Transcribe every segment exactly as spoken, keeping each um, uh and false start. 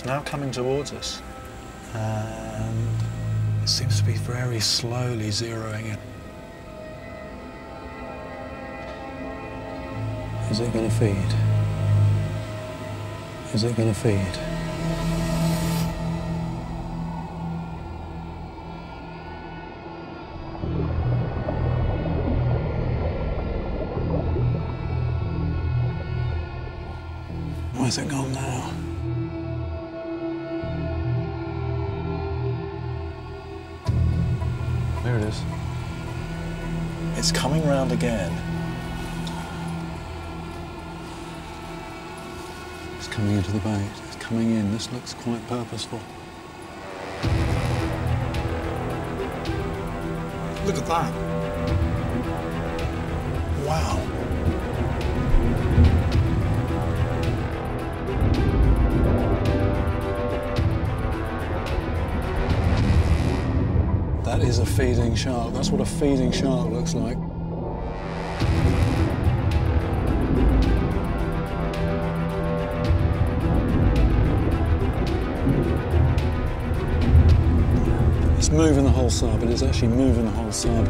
It's now coming towards us, and it seems to be very slowly zeroing in. Is it going to feed? Is it going to feed? Where's it gone now? There it is. It's coming round again. It's coming into the bait. It's coming in. This looks quite purposeful. Look at that. Wow. That is a feeding shark. That's what a feeding shark looks like. It's moving the whole sub. It is actually moving the whole sub.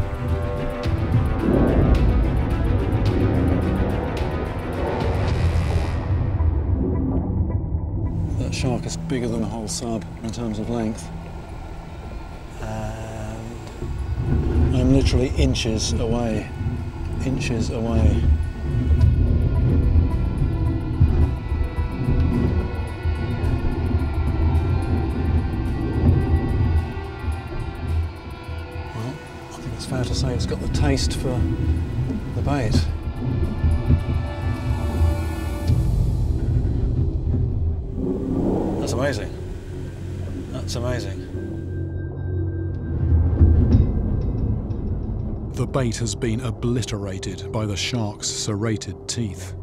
That shark is bigger than the whole sub in terms of length. I'm literally inches away, inches away. Well, I think it's fair to say it's got the taste for the bait. That's amazing. That's amazing. The bait has been obliterated by the shark's serrated teeth.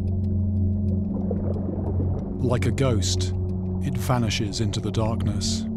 Like a ghost, it vanishes into the darkness.